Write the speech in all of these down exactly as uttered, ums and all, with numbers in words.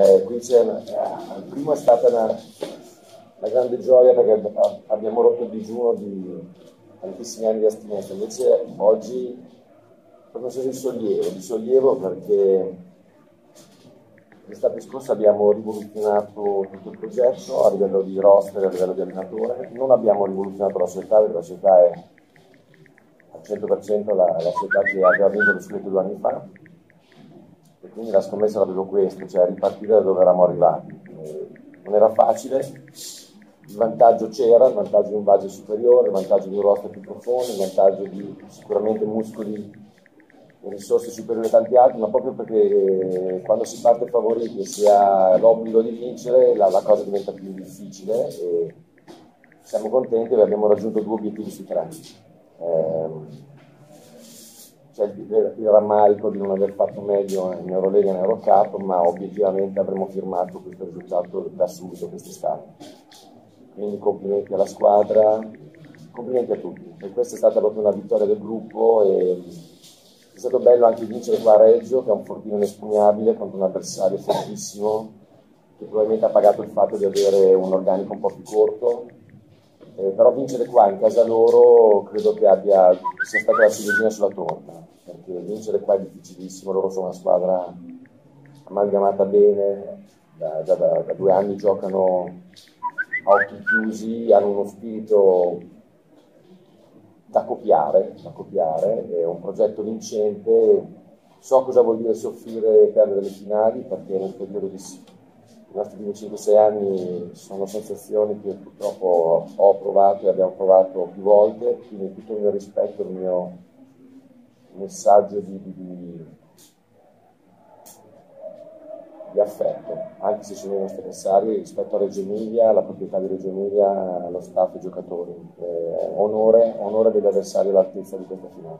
eh, qui c'è, eh, il primo è stata una, una grande gioia perché abbiamo rotto il digiuno di tantissimi anni di astinenza, invece oggi è una senso di sollievo, di sollievo perché l'estate scorsa abbiamo rivoluzionato tutto il progetto a livello di roster, a livello di allenatore, non abbiamo rivoluzionato la società perché la società è al cento per cento la, la società che aveva vinto lo scudetto due anni fa e quindi la scommessa era proprio questo, cioè ripartire da dove eravamo arrivati. Eh, non era facile, il vantaggio c'era, il vantaggio di un budget superiore, il vantaggio di un roster più profondo, il vantaggio di sicuramente muscoli e risorse superiori a tanti altri, ma proprio perché quando si parte favoriti e si ha l'obbligo di vincere la, la cosa diventa più difficile e siamo contenti perché abbiamo raggiunto due obiettivi su tre. Eh, c'è il, il rammarico di non aver fatto meglio in Eurolega e in Eurocup, ma obiettivamente avremmo firmato questo risultato da subito quest'estate. Quindi complimenti alla squadra, complimenti a tutti. E questa è stata proprio una vittoria del gruppo e è stato bello anche vincere qua a Reggio, che è un fortino inespugnabile contro un avversario fortissimo, che probabilmente ha pagato il fatto di avere un organico un po' più corto. Eh, però vincere qua in casa loro credo che abbia, sia stata la ciliegina sulla torta, perché vincere qua è difficilissimo, loro sono una squadra amalgamata bene, da, da, da, da due anni giocano a occhi chiusi, hanno uno spirito da copiare, da copiare, è un progetto vincente, so cosa vuol dire soffrire e perdere le finali, perché nel periodo di i nostri primi cinque sei anni sono sensazioni che purtroppo ho provato e abbiamo provato più volte, quindi tutto il mio rispetto, il mio messaggio di, di, di affetto, anche se sono i nostri avversari, rispetto a Reggio Emilia, alla proprietà di Reggio Emilia, allo staff e ai giocatori. Eh, onore, onore degli avversari all'altezza di questa finale.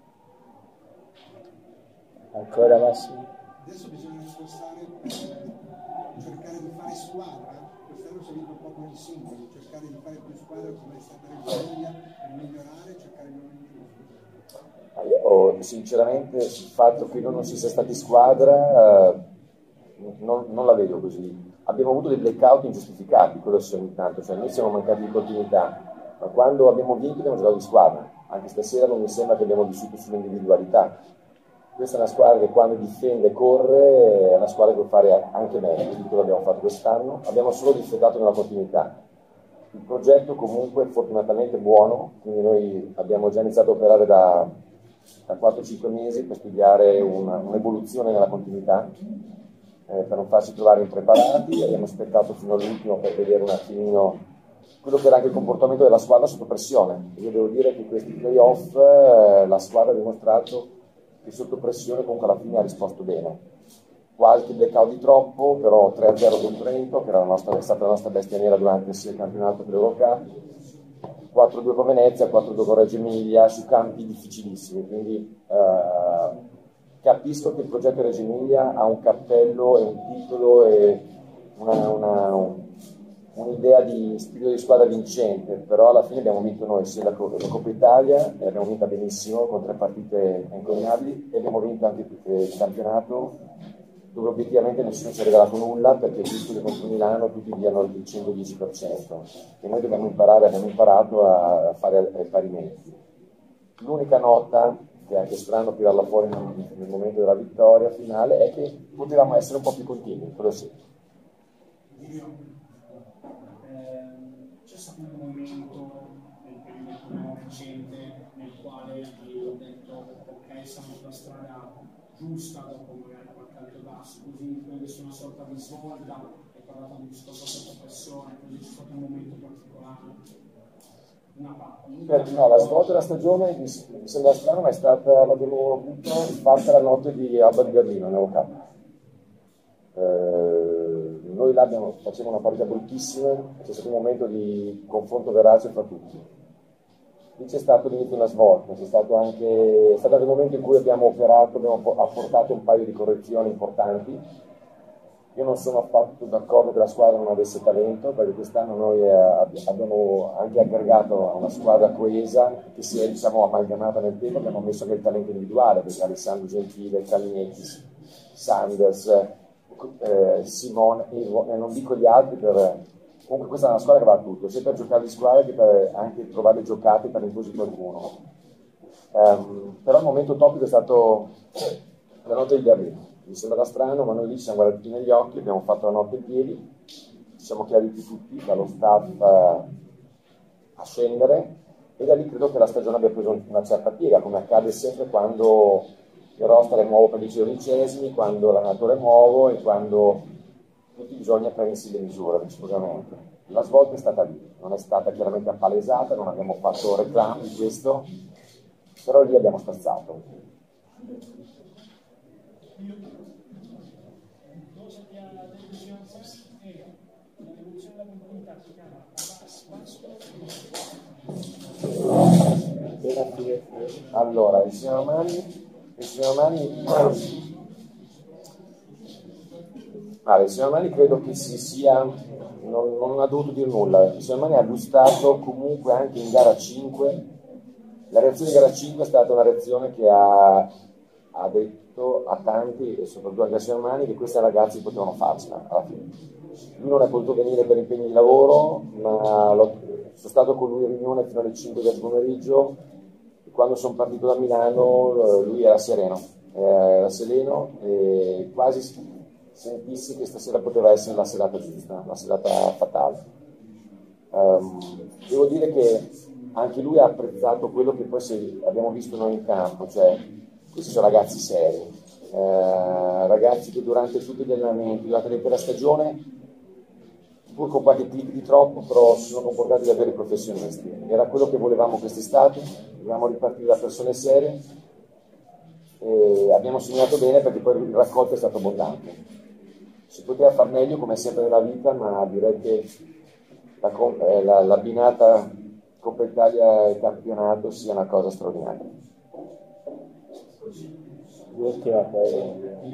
Ancora Massimo? Adesso bisogna spostare per cercare di fare squadra, quest'anno si è vinto un po' con i singoli, cercare di fare più squadra come è stata Reggio Emilia per migliorare, cercare di non migliorare. Io sinceramente sul fatto che noi non si sia stati squadra eh, non, non la vedo così. Abbiamo avuto dei blackout ingiustificati, quello sì ogni tanto, cioè noi siamo mancati di continuità, ma quando abbiamo vinto abbiamo giocato di squadra, anche stasera non mi sembra che abbiamo vissuto sull'individualità. Questa è una squadra che quando difende e corre è una squadra che può fare anche meglio di quello che abbiamo fatto quest'anno, abbiamo solo difettato nella continuità. Il progetto comunque è fortunatamente buono, quindi noi abbiamo già iniziato a operare da, da quattro cinque mesi per studiare un'evoluzione nella continuità, eh, per non farci trovare impreparati, abbiamo aspettato fino all'ultimo per vedere un attimino quello che era anche il comportamento della squadra sotto pressione. Io devo dire che questi playoff eh, la squadra ha dimostrato che sotto pressione comunque alla fine ha risposto bene. Qualche blackout di troppo, però tre a zero con Trento, che era la nostra, è stata la nostra bestia nera durante il campionato dell'Eurocup, quattro a due con Venezia, quattro a due con Reggio Emilia, su campi difficilissimi, quindi eh, capisco che il progetto Reggio Emilia ha un cappello e un titolo e una, una, un'idea di spirito di squadra vincente, però alla fine abbiamo vinto noi sia la, la Coppa Italia, e abbiamo vinta benissimo con tre partite incognabili, e abbiamo vinto anche il campionato dove obiettivamente nessuno ci ha regalato nulla, perché tutti contro Milano tutti diano il cento dieci per cento e noi dobbiamo imparare, abbiamo imparato a fare riparimenti. L'unica nota, che è anche strano tirarla fuori nel, nel momento della vittoria finale, è che potevamo essere un po' più continui, quello sì. C'è stato un momento nel periodo recente nel quale ho detto ok, siamo sulla strada giusta dopo magari qualche altro tasso, così prende su una sorta di svolta, hai parlato di un discorso sotto pressione, così c'è stato un momento particolare. Una parte. No, la svolta della stagione mi sembra strano, ma è stata, l'abbiamo fatta la notte di Alba di Berlino, nell'Eurocup. Eh, noi là abbiamo, facevamo una partita bruttissima, c'è stato un momento di confronto verace fra tutti. Lì c'è stato l'inizio di una svolta, c'è stato anche, è stato anche il momento in cui abbiamo operato, abbiamo apportato un paio di correzioni importanti. Io non sono affatto d'accordo che la squadra non avesse talento, perché quest'anno noi abbiamo anche aggregato a una squadra coesa che si è, diciamo, amalgamata nel tempo, abbiamo messo anche il talento individuale, perché Alessandro Gentile, Kalinetis, Sanders, eh, Simone e non dico gli altri, per, comunque questa è una squadra che va a tutto, sia per giocare di squadra che per anche trovare giocate per riposi qualcuno. Um, però il momento topico è stato la notte di Berlino. Mi sembra strano, ma noi lì ci siamo guardati negli occhi, abbiamo fatto la notte in piedi, ci siamo chiariti tutti, dallo staff uh, a scendere, e da lì credo che la stagione abbia preso una certa piega, come accade sempre quando il roster è nuovo per i licei, quando l'allenatore è nuovo e quando tutti bisogna prendersi le misure reciprocamente. La svolta è stata lì, non è stata chiaramente appalesata, non abbiamo fatto reclami di questo, però lì abbiamo spezzato. Allora, il signor Mani, il signor Mani, allora, il signor Mani credo che si sia, non, non ha dovuto dire nulla, il signor Mani ha aggiustato comunque anche in gara cinque, la reazione di gara cinque è stata una reazione che ha, ha detto a tanti, e soprattutto anche a signor Mani, che questi ragazzi potevano farcela alla fine. Lui non è potuto venire per impegni di lavoro, ma l'ho, sono stato con lui in riunione fino alle cinque del pomeriggio, e quando sono partito da Milano lui era sereno, era sereno e quasi sentissi che stasera poteva essere la serata giusta, la serata fatale. Um, devo dire che anche lui ha apprezzato quello che poi abbiamo visto noi in campo, cioè questi sono ragazzi seri, eh, ragazzi che durante tutti gli allenamenti, durante l'intera stagione, pur con qualche clip di troppo, però si sono comportati da veri professionisti. Era quello che volevamo quest'estate, volevamo ripartire da persone serie e abbiamo segnato bene perché poi il raccolto è stato abbondante. Si poteva far meglio come sempre nella vita, ma direi che la, eh, la, l'abbinata Coppa Italia e campionato sia una cosa straordinaria. L'ultima poi.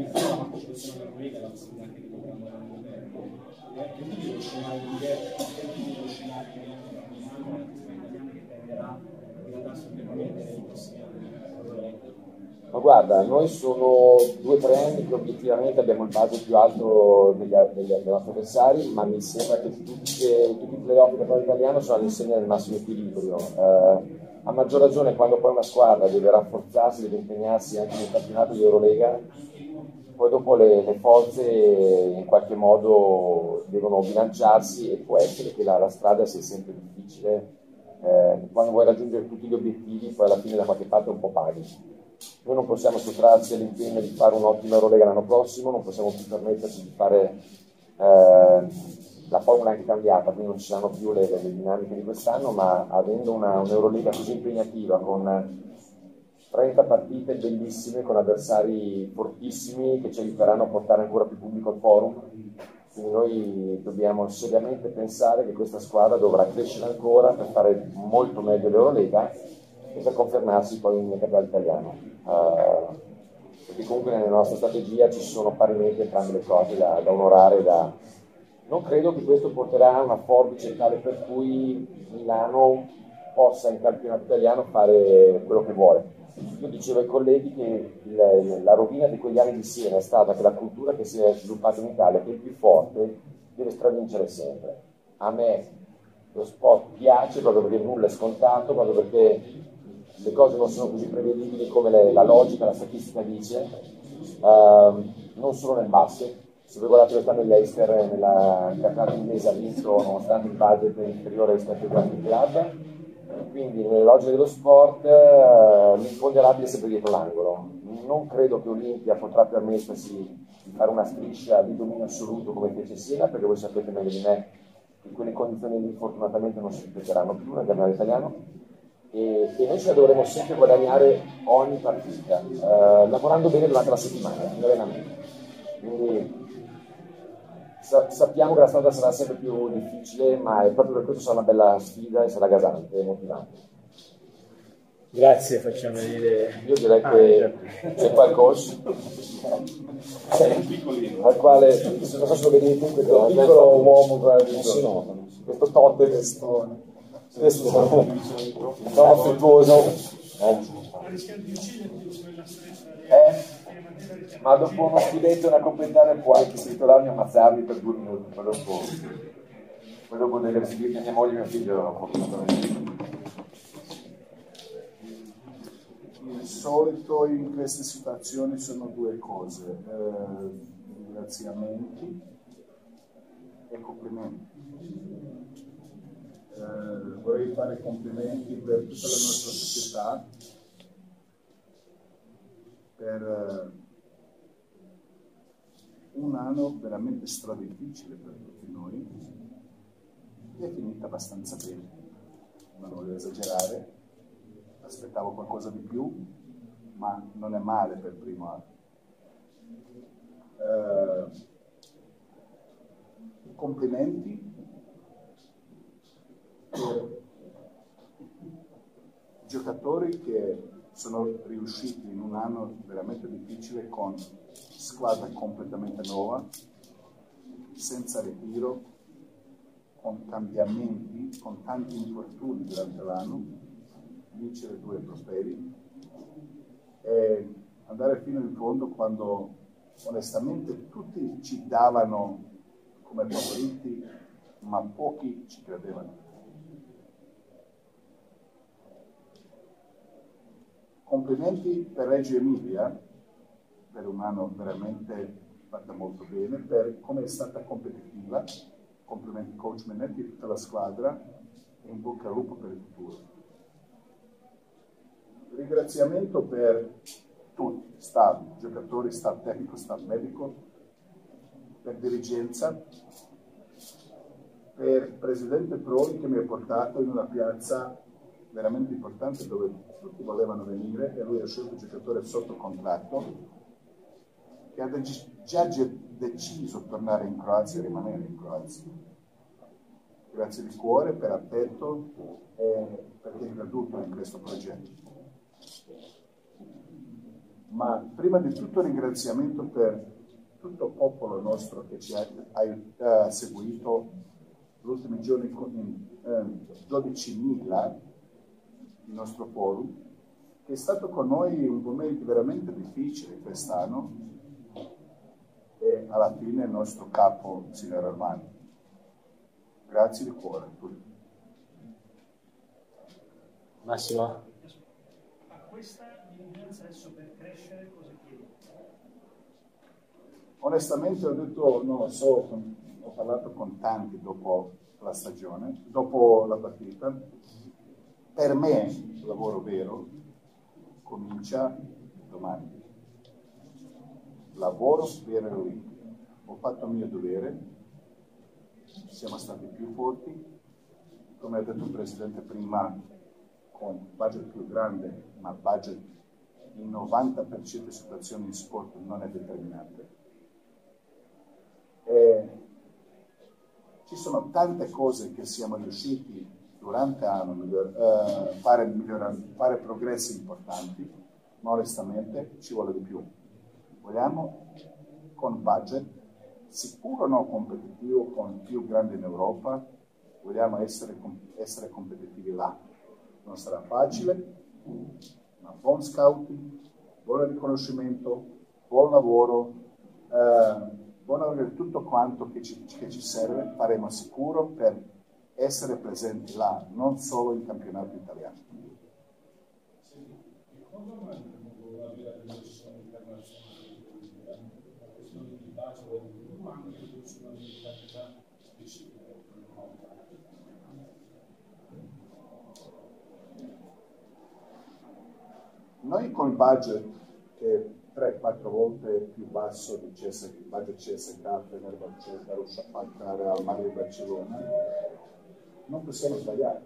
Ma guarda, noi sono due o tre anni che obiettivamente abbiamo il budget più alto degli, degli, dei nostri avversari, ma mi sembra che tutti, tutti i playoff del campionato italiano sono all'insegna del massimo equilibrio. Eh, a maggior ragione quando poi una squadra deve rafforzarsi, deve impegnarsi anche nel campionato di Eurolega, poi dopo le, le forze in qualche modo devono bilanciarsi e può essere che la, la strada sia sempre difficile. Eh, quando vuoi raggiungere tutti gli obiettivi, poi alla fine da qualche parte un po' paghi. Noi non possiamo sottrarci all'impegno di fare un'ottima Eurolega l'anno prossimo, non possiamo più permetterci di fare eh, la formula anche cambiata, quindi non ci saranno più le, le dinamiche di quest'anno, ma avendo una, un'Eurolega così impegnativa con trenta partite bellissime, con avversari fortissimi che ci aiuteranno a portare ancora più pubblico al forum, quindi noi dobbiamo seriamente pensare che questa squadra dovrà crescere ancora per fare molto meglio l'Eurolega e per confermarsi poi nel campionato italiano, uh, perché comunque nella nostra strategia ci sono parimenti entrambe le cose da, da onorare. Da... Non credo che questo porterà a una forbice tale per cui Milano possa in campionato italiano fare quello che vuole. Io dicevo ai colleghi che il, la rovina di quegli anni di Siena è stata che la cultura che si è sviluppata in Italia, che è il più forte, deve stravincere sempre. A me lo sport piace proprio perché nulla è scontato, proprio perché le cose non sono così prevedibili come le, la logica, la statistica dice, uh, non solo nel basket. Se voi guardate quest'anno il Leicester nella campionato inglese ha vinto nonostante il budget inferiore rispetto ai grandi club, quindi nelle logiche dello sport uh, l'imponderabile è sempre dietro l'angolo. Non credo che Olimpia potrà permettersi di fare una striscia di dominio assoluto come fece Siena, perché voi sapete meglio di me che quelle condizioni lì fortunatamente non si ripeteranno più nel campionato italiano. E, e noi ce la dovremo sempre guadagnare ogni partita, eh, lavorando bene durante la settimana, in allenamento. Quindi sa, sappiamo che la strada sarà sempre più difficile, ma è proprio per questo sarà una bella sfida e sarà gasante e motivante. Grazie, facciamo vedere. Io direi ah, che certo. c'è qualcosa al quale, se non so se lo vedete, questo piccolo uomo, questo totte, questo sono affettuoso, eh? Eh? Ma dopo uno scudetto e una Coppa Italia puoi che sei titolare e ammazzarli per due minuti, poi dopo, poi dopo deve restituire mia moglie e mio figlio non possono. Il solito in queste situazioni sono due cose, eh, ringraziamenti e complimenti. Eh, vorrei fare complimenti per tutta la nostra società, per eh, un anno veramente stradifficile per tutti noi, che è finita abbastanza bene, non voglio esagerare, aspettavo qualcosa di più, ma non è male per il primo anno. Eh, complimenti per giocatori che sono riusciti in un anno veramente difficile con squadra completamente nuova, senza ritiro, con cambiamenti, con tanti infortuni durante l'anno, vincere due trofei e andare fino in fondo quando onestamente tutti ci davano come favoriti, ma pochi ci credevano. Complimenti per Reggio Emilia, per un anno veramente fatta molto bene, per come è stata competitiva. Complimenti coach Menetti e tutta la squadra e in bocca al lupo per il futuro. Ringraziamento per tutti, staff, giocatori, staff tecnico, staff medico, per dirigenza, per il presidente Prodi che mi ha portato in una piazza veramente importante dove tutti volevano venire e lui ha scelto il giocatore sotto contratto che ha già deciso di tornare in Croazia e rimanere in Croazia. Grazie di cuore per attento e perché è creduto in questo progetto. Ma prima di tutto ringraziamento per tutto il popolo nostro che ci ha, ha, ha seguito gli ultimi giorni con eh, dodicimila il nostro forum, che è stato con noi un momento veramente difficile quest'anno e alla fine il nostro capo, signor Armani. Grazie di cuore a tutti. Massimo? A questa dirigenza adesso per crescere cosa chiedi? Onestamente ho detto, non lo so, ho parlato con tanti dopo la stagione, dopo la partita. Per me il lavoro vero comincia domani. Lavoro vero e olimpico. Ho fatto il mio dovere, siamo stati più forti, come ha detto il Presidente prima, con budget più grande, ma budget in novanta per cento di situazioni in sport non è determinante. E ci sono tante cose che siamo riusciti durante l'anno miglior, uh, fare, fare progressi importanti, ma onestamente ci vuole di più. Vogliamo con budget sicuro non competitivo, con più grande in Europa, vogliamo essere, essere competitivi là. Non sarà facile, ma buon scouting, buon riconoscimento, buon lavoro, eh, buon lavoro di tutto quanto che ci, che ci serve, faremo sicuro per essere presenti là, non solo in campionato italiano. Noi con il budget che è tre quattro volte più basso di C S K, il budget C S K nel Barcellona, al Mario Barcellona, non possiamo sbagliare.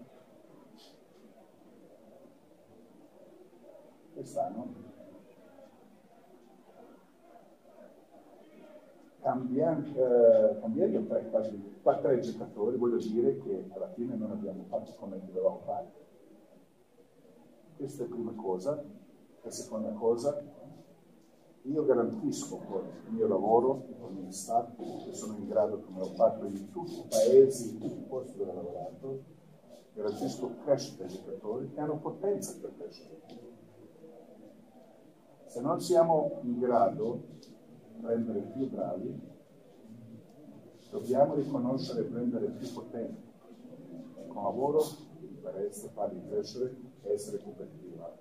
Quest'anno cambiando, eh, cambiando tre, quasi, quattro giocatori, voglio dire che alla fine non abbiamo fatto come dovevamo fare. Questa è la prima cosa. La seconda cosa, io garantisco con il mio lavoro, con il mio staff, che sono in grado, come ho fatto in tutti i paesi, in tutti i posti dove ho lavorato, garantisco crescita ai giocatori che hanno potenza per crescere. Se non siamo in grado di prendere più bravi, dobbiamo riconoscere e prendere più potenti con lavoro per essere, farli crescere e essere competitivi.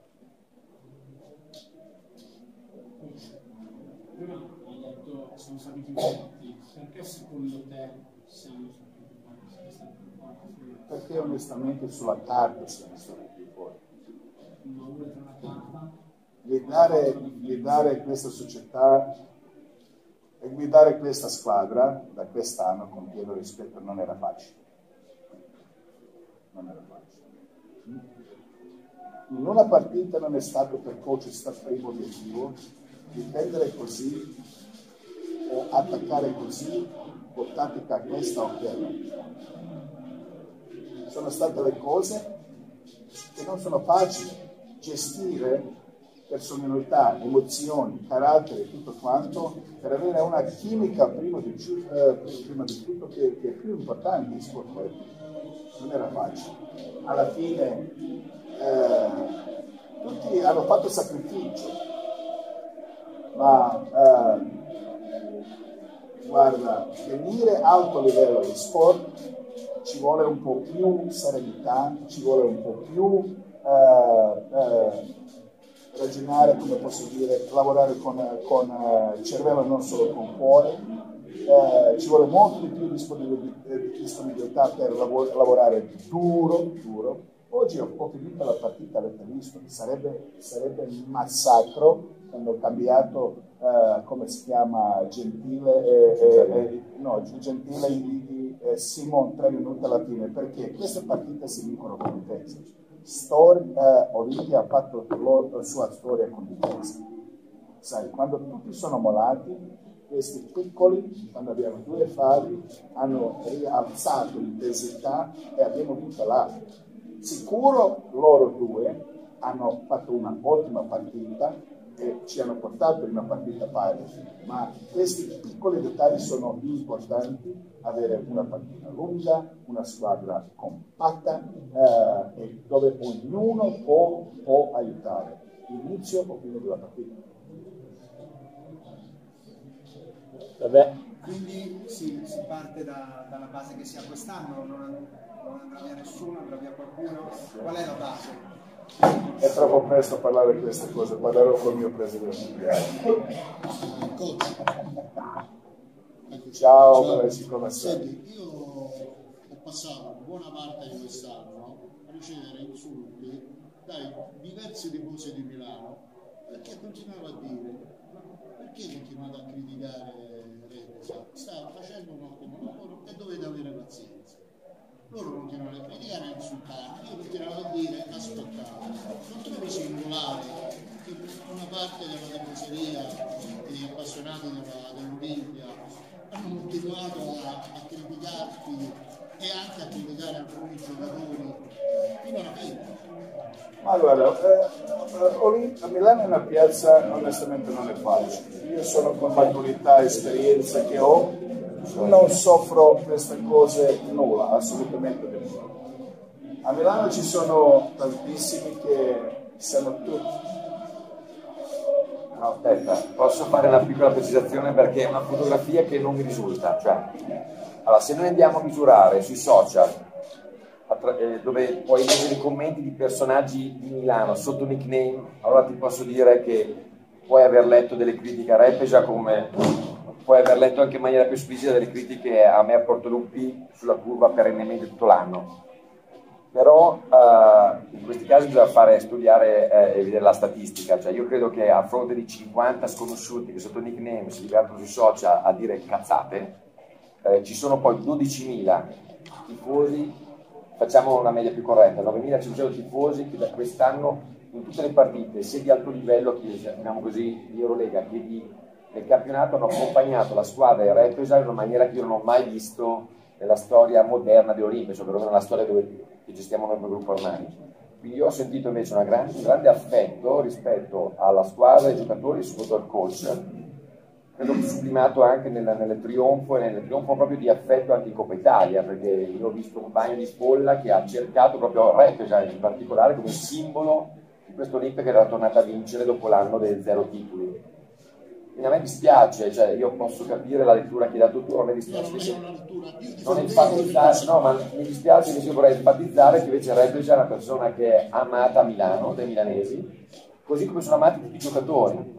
Prima hai detto che siamo stati più forti, perché secondo te siamo stati più forti? Stati più forti? Perché onestamente sulla carta siamo stati più forti. Ma oltre la carta? Guidare, guidare questa società e guidare questa squadra da quest'anno con pieno rispetto non era facile. Non era facile. In una partita non è stato per coach stato il primo obiettivo difendere così o attaccare così o tattica questa o quella. Sono state le cose che non sono facili. Gestire personalità, emozioni, carattere, tutto quanto, per avere una chimica prima di, eh, prima di tutto che, che è più importante in sport. Non era facile. Alla fine eh, tutti hanno fatto sacrificio, ma eh, guarda, venire a alto livello di sport ci vuole un po' più serenità, ci vuole un po' più eh, eh, ragionare, come posso dire, lavorare con, con uh, il cervello e non solo con il cuore, eh, ci vuole molto di più disponibilità per lav- lavorare duro, duro. Oggi ho, ho finito la partita, avete visto, sarebbe, sarebbe un massacro quando ho cambiato, uh, come si chiama, Gentile, e, e, e, no, Gentile e, e Simon tre minuti alla fine, perché queste partite si vincono con difesa. Story, eh, Olimpia ha fatto la sua storia con difesa. Sai, quando tutti sono mollati, questi piccoli, quando abbiamo due falli, hanno rialzato l'intensità e abbiamo vinto là. Sicuro loro due hanno fatto un'ottima partita e ci hanno portato in una partita pari, ma questi piccoli dettagli sono importanti, avere una partita lunga, una squadra compatta eh, e dove ognuno può, può aiutare, inizio o fine della partita. Vabbè. Quindi si, si parte da, dalla base che si ha quest'anno, non, non andrà via nessuno, andrà via qualcuno. Qual è la base? È troppo presto a parlare di queste cose, parlerò con il mio presidente. Coach. Ciao, Ciao. come sei? Senti, io ho passato buona parte di quest'anno a ricevere insulti dai diversi tifosi di Milano perché continuavo a dire perché continuate a criticare Repesa? Sta facendo un ottimo lavoro e dovete avere pazienza. Loro continuano a criticare e a insultarmi, io continuavo a dire aspettate, non trovi singolare che una parte della tifoseria degli appassionati della, dell'Olimpia hanno continuato a, a criticarti e anche a criticare alcuni giocatori fino alla fine. Ma guarda, eh, a Milano è una piazza onestamente non è facile. Io sono con maturità e esperienza che ho, non soffro queste cose nulla, assolutamente nulla. A Milano ci sono tantissimi che sanno tutto. No, aspetta, posso fare una piccola precisazione perché è una fotografia che non mi risulta. Cioè, allora, se noi andiamo a misurare sui social, dove puoi leggere i commenti di personaggi di Milano sotto nickname, allora ti posso dire che puoi aver letto delle critiche a Repesa come puoi aver letto anche in maniera più esplicita delle critiche a me a Portoluppi sulla curva perennemente tutto l'anno. Però uh, in questi casi bisogna fare studiare eh, e vedere la statistica, cioè io credo che a fronte di cinquanta sconosciuti che sotto nickname si divertono sui social a dire cazzate, eh, ci sono poi dodicimila tifosi, facciamo una media più corretta, novemilacinquecento tifosi che da quest'anno in tutte le partite, sia di alto livello che chiamiamo così di Eurolega che di, del campionato, hanno accompagnato la squadra di Repesa in una maniera che io non ho mai visto nella storia moderna dell'Olimpia, cioè perlomeno nella storia dove che gestiamo noi come gruppo ormai. Quindi io ho sentito invece una gran, un grande affetto rispetto alla squadra, ai giocatori e soprattutto al coach, credo sublimato anche nel, nel trionfo e nel trionfo proprio di affetto anche in Coppa Italia, perché io ho visto un bagno di spolla che ha cercato proprio Repesa in particolare come simbolo questo Olimpia che era tornata a vincere dopo l'anno dei zero titoli. Quindi a me dispiace, cioè io posso capire la lettura che hai dato tu, a me dispiace. Non enfatizzare, no, ma mi dispiace che io vorrei enfatizzare che invece Rebbia è una persona che è amata a Milano, dai milanesi, così come sono amati tutti i giocatori.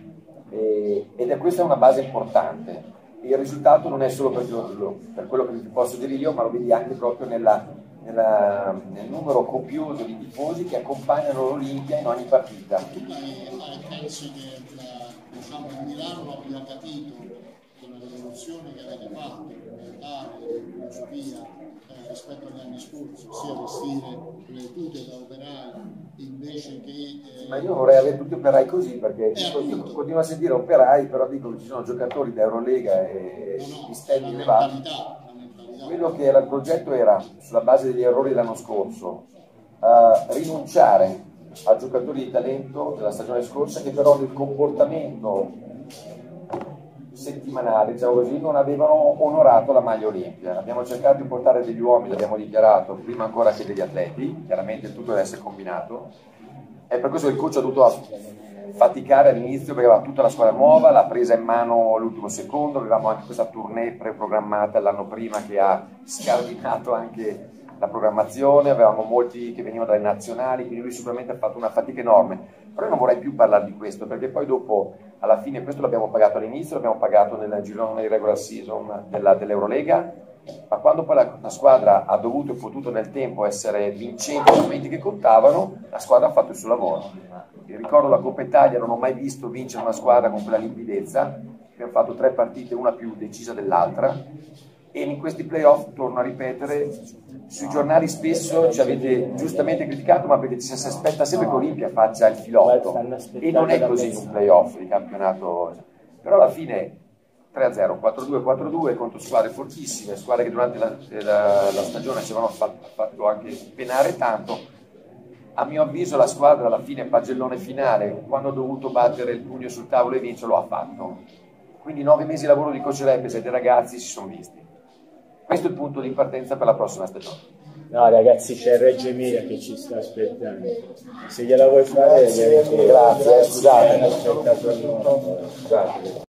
E, ed è questa una base importante. Il risultato non è solo per, per quello che vi posso dire io, ma lo vedi anche proprio nella, nella, nel numero copioso di tifosi che accompagnano l'Olimpia in ogni partita. Tu pensi che la, diciamo, Milano abbia capito che la rivoluzione che avete fatto, mentale, filosofia, eh, rispetto agli anni scorsi, sia vestire le tute da operai invece che... Eh... Ma io vorrei avere tutti operai così, perché io, io continuo a sentire operai, però dico che ci sono giocatori da Eurolega e no, no, listelli elevati. Quello che era il progetto era, sulla base degli errori dell'anno scorso, uh, rinunciare a giocatori di talento della stagione scorsa che però nel comportamento settimanale, diciamo così, non avevano onorato la maglia Olimpia. Abbiamo cercato di portare degli uomini, l'abbiamo dichiarato, prima ancora che degli atleti, chiaramente tutto deve essere combinato. È per questo che il coach ha dovuto faticare all'inizio perché aveva tutta la squadra nuova, l'ha presa in mano l'ultimo secondo, avevamo anche questa tournée preprogrammata l'anno prima che ha scardinato anche la programmazione, avevamo molti che venivano dalle nazionali, quindi lui sicuramente ha fatto una fatica enorme. Però io non vorrei più parlare di questo, perché poi dopo, alla fine, questo l'abbiamo pagato all'inizio, l'abbiamo pagato nel girone di regular season dell'Eurolega, ma quando poi la, la squadra ha dovuto e potuto nel tempo essere vincente nei momenti che contavano, la squadra ha fatto il suo lavoro. Vi ricordo la Coppa Italia, non ho mai visto vincere una squadra con quella limpidezza, abbiamo fatto tre partite, una più decisa dell'altra, e in questi playoff, torno a ripetere, sui giornali spesso ci avete giustamente criticato, ma perché ci si aspetta sempre che Olimpia faccia il filotto, e non è così in un playoff di campionato. Però alla fine tre a zero, quattro a due, quattro a due contro squadre fortissime, squadre che durante la, la, la stagione ci avevano fatto, fatto anche penare tanto. A mio avviso la squadra alla fine, pagellone finale, quando ha dovuto battere il pugno sul tavolo e vincere, lo ha fatto. Quindi nove mesi di lavoro di coach Rebbia e dei ragazzi si sono visti. Questo è il punto di partenza per la prossima stagione. No ragazzi, c'è Reggio Emilia che ci sta aspettando. Se gliela vuoi fare, grazie, grazie, scusate. Grazie.